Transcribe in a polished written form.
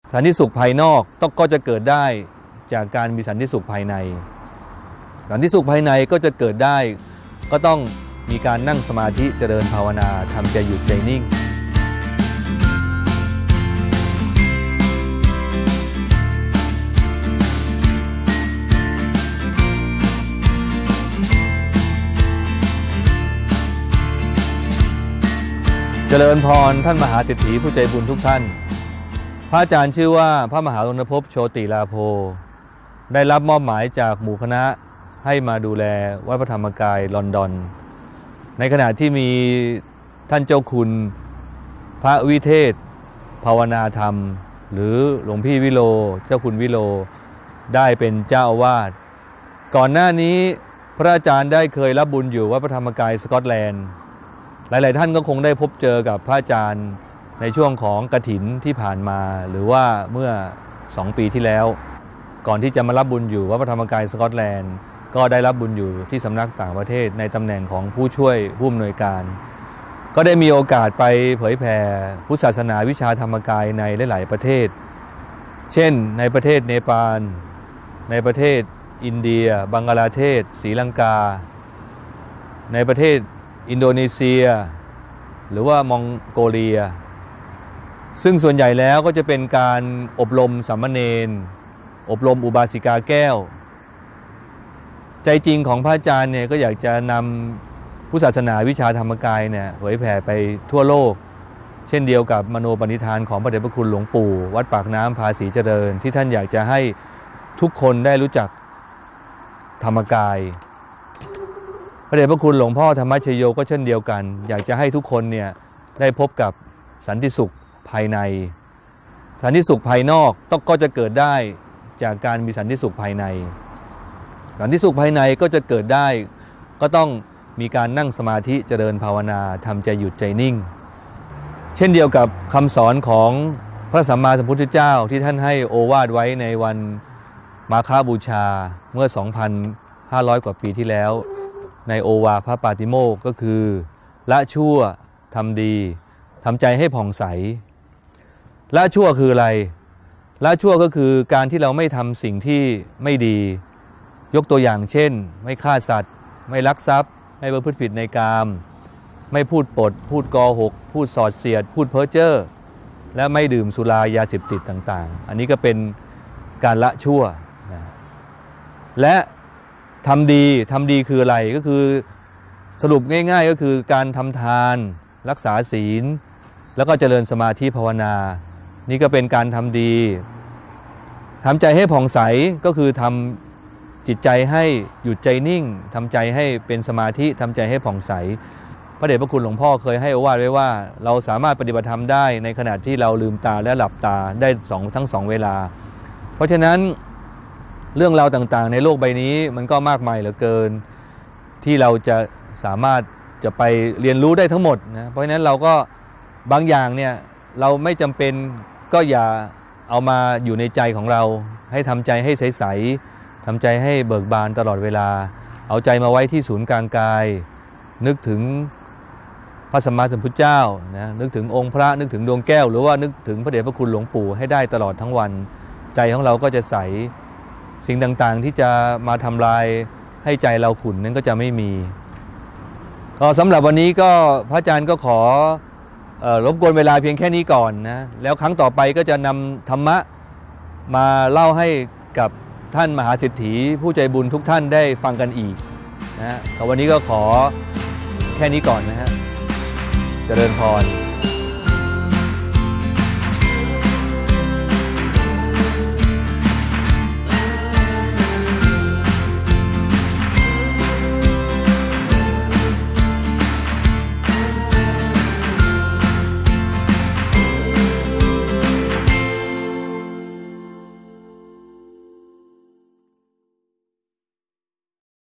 สันติสุขภายนอกก็จะเกิดได้จากการมีสันติสุขภายในสันติสุขภายในก็จะเกิดได้ก็ต้องมีการนั่งสมาธิเจริญภาวนาทำใจหยุดใจนิ่งเจริญพรท่านมหาเศรษฐีผู้ใจบุญทุกท่านพระอาจารย์ชื่อว่าพระมหารณภพโชติลาโภได้รับมอบหมายจากหมู่คณะให้มาดูแลวัดพระธรรมกายลอนดอนในขณะที่มีท่านเจ้าคุณพระวิเทศภาวนาธรรมหรือหลวงพี่วิโลเจ้าคุณวิโลได้เป็นเจ้าอาวาสก่อนหน้านี้พระอาจารย์ได้เคยรับบุญอยู่วัดพระธรรมกายสกอตแลนด์หลายๆท่านก็คงได้พบเจอกับพระอาจารย์ในช่วงของกฐินที่ผ่านมาหรือว่าเมื่อ2 ปีที่แล้วก่อนที่จะมารับบุญอยู่วัดพระธรรมกายสกอตแลนด์ก็ได้รับบุญอยู่ที่สำนักต่างประเทศในตำแหน่งของผู้ช่วยผู้อำนวยการก็ได้มีโอกาสไปเผยแผ่พุทธศาสนาวิชาธรรมกายในหลายๆประเทศเช่นในประเทศเนปาลในประเทศอินเดียบังกลาเทศศรีลังกาในประเทศอินโดนีเซียหรือว่ามองโกเลียซึ่งส่วนใหญ่แล้วก็จะเป็นการอบรมสามเณรอบรมอุบาสิกาแก้วใจจริงของพระอาจารย์เนี่ยก็อยากจะนำพุทธศาสนาวิชาธรรมกายเนี่ยเผยแผ่ไปทั่วโลกเช่นเดียวกับมโนปณิธานของพระเดชพระคุณหลวงปู่วัดปากน้ำภาษีเจริญที่ท่านอยากจะให้ทุกคนได้รู้จักธรรมกายพระเดชพระคุณหลวงพ่อธรรมชโยก็เช่นเดียวกันอยากจะให้ทุกคนเนี่ยได้พบกับสันติสุขภายในสันติสุขภายนอกก็จะเกิดได้จากการมีสันติสุขภายในสันติสุขภายในก็จะเกิดได้ก็ต้องมีการนั่งสมาธิเจริญภาวนาทำใจหยุดใจนิ่งเช่นเดียวกับคำสอนของพระสัมมาสัมพุทธเจ้าที่ท่านให้โอวาทไว้ในวันมาฆบูชาเมื่อ 2,500 กว่าปีที่แล้วในโอวาทพระปาติโมกข์ก็คือละชั่วทำดีทำใจให้ผ่องใสละชั่วคืออะไรละชั่วก็คือการที่เราไม่ทำสิ่งที่ไม่ดียกตัวอย่างเช่นไม่ฆ่าสัตว์ไม่ลักทรัพย์ไม่ประพฤติผิดในกามไม่พูดปดพูดโกหกพูดส่อเสียดพูดเพ้อเจ้อและไม่ดื่มสุรายาเสพติดต่างๆอันนี้ก็เป็นการละชั่วนะและทำดีคืออะไรก็คือสรุปง่ายๆก็คือการทำทานรักษาศีลแล้วก็เจริญสมาธิภาวนานี่ก็เป็นการทำดีทำใจให้ผ่องใสก็คือทำจิตใจให้หยุดใจนิ่งทำใจให้เป็นสมาธิทำใจให้ผ่องใสพระเดชพระคุณหลวงพ่อเคยให้โอวาทไว้ว่าเราสามารถปฏิบัติธรรมได้ในขณะที่เราลืมตาและหลับตาได้ทั้งสองเวลาเพราะฉะนั้นเรื่องราวต่างๆในโลกใบนี้มันก็มากมายเหลือเกินที่เราจะสามารถจะไปเรียนรู้ได้ทั้งหมดนะเพราะฉะนั้นเราก็บางอย่างเนี่ยเราไม่จำเป็นก็อย่าเอามาอยู่ในใจของเราให้ทำใจให้ใสๆทำใจให้เบิกบานตลอดเวลาเอาใจมาไว้ที่ศูนย์กลางกายนึกถึงพระสัมมาสัมพุทธเจ้านะนึกถึงองค์พระนึกถึงดวงแก้วหรือว่านึกถึงพระเดชพระคุณหลวงปู่ให้ได้ตลอดทั้งวันใจของเราก็จะใสสิ่งต่างๆที่จะมาทำลายให้ใจเราขุ่นนั้นก็จะไม่มีสำหรับวันนี้ก็พระอาจารย์ก็ขอรบกวนเวลาเพียงแค่นี้ก่อนนะแล้วครั้งต่อไปก็จะนำธรรมะมาเล่าให้กับท่านมหาเศรษฐีผู้ใจบุญทุกท่านได้ฟังกันอีกนะวันนี้ก็ขอแค่นี้ก่อนนะฮะเจริญพร